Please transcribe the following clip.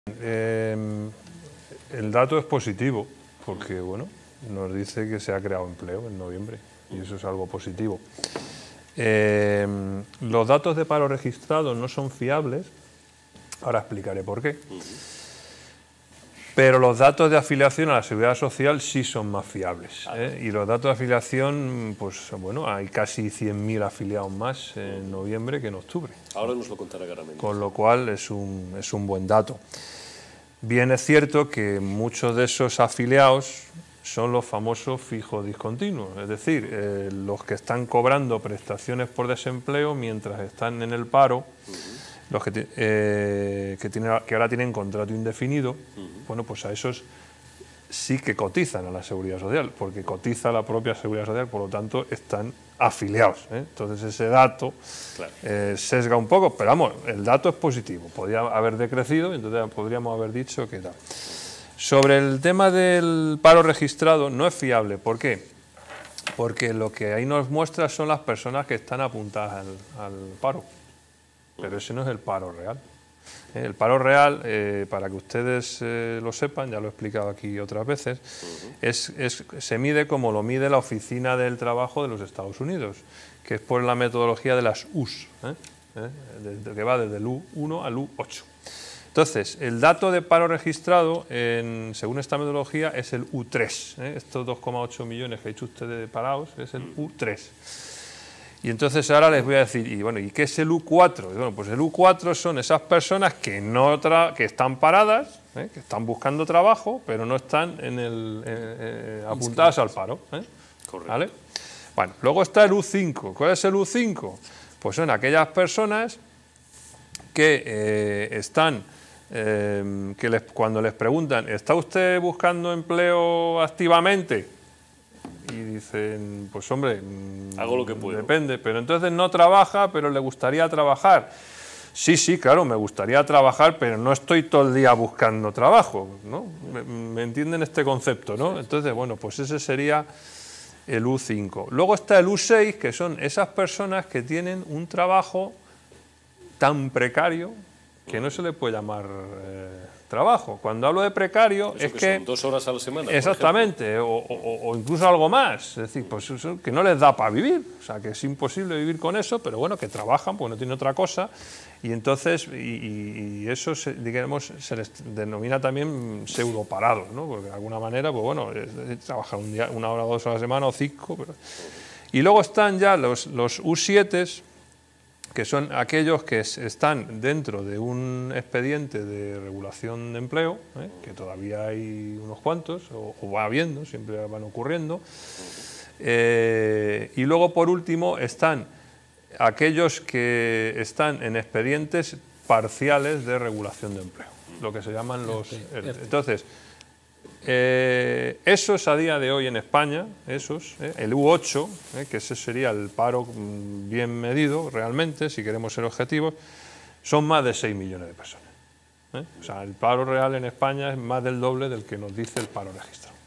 El dato es positivo, porque bueno, nos dice que se ha creado empleo en noviembre, y eso es algo positivo. Los datos de paro registrado no son fiables, ahora explicaré por qué. Pero los datos de afiliación a la Seguridad Social sí son más fiables. Y los datos de afiliación, pues bueno, hay casi 100.000 afiliados más en noviembre que en octubre. Ahora nos lo contará claramente. Con lo cual es un buen dato. Bien es cierto que muchos de esos afiliados son los famosos fijos discontinuos, es decir, los que están cobrando prestaciones por desempleo mientras están en el paro. Los que ahora tienen contrato indefinido, bueno, pues a esos sí que cotizan a la Seguridad Social, porque cotiza la propia Seguridad Social, por lo tanto están afiliados. Entonces ese dato sesga un poco, pero vamos, el dato es positivo, podría haber decrecido, entonces podríamos haber dicho que tal. Sobre el tema del paro registrado no es fiable, ¿por qué? Porque lo que ahí nos muestra son las personas que están apuntadas al paro. Pero ese no es el paro real. El paro real, para que ustedes lo sepan, ya lo he explicado aquí otras veces, se mide como lo mide la Oficina del Trabajo de los Estados Unidos, que es por la metodología de las U's, que va desde el U1 al U8. Entonces, el dato de paro registrado, según esta metodología, es el U3. Estos 2,8 millones que ha dicho ustedes de parados es el U3. Y entonces ahora les voy a decir, ¿y qué es el U4? Bueno, pues el U4 son esas personas que están paradas, que están buscando trabajo, pero no están apuntadas al paro. Correcto. ¿Vale? Bueno, luego está el U5. ¿Cuál es el U5? Pues son aquellas personas que cuando les preguntan, ¿está usted buscando empleo activamente? Y dicen, pues hombre, hago lo que puedo. Depende, pero entonces no trabaja, pero le gustaría trabajar. Sí, claro, me gustaría trabajar, pero no estoy todo el día buscando trabajo, ¿no? ¿Me entienden este concepto, no? Entonces, bueno, pues ese sería el U5. Luego está el U6, que son esas personas que tienen un trabajo tan precario que no se le puede llamar trabajo. Cuando hablo de precario es que son 2 horas a la semana. Exactamente, o incluso algo más. Es decir, pues eso, que no les da para vivir. O sea, que es imposible vivir con eso, pero bueno, que trabajan porque no tienen otra cosa. Y entonces, y eso, digamos, se les denomina también pseudoparados, ¿no? Porque de alguna manera, pues bueno, trabajan un día, 1 hora, 2 horas a la semana o 5. Pero... Y luego están ya los U7, que son aquellos que están dentro de un expediente de regulación de empleo, que todavía hay unos cuantos, o va habiendo, siempre van ocurriendo. Y luego, por último, están aquellos que están en expedientes parciales de regulación de empleo, lo que se llaman los ERTE. Entonces, esos a día de hoy en España, el U8, que ese sería el paro bien medido realmente, si queremos ser objetivos, son más de 6 millones de personas. O sea, el paro real en España es más del doble del que nos dice el paro registrado.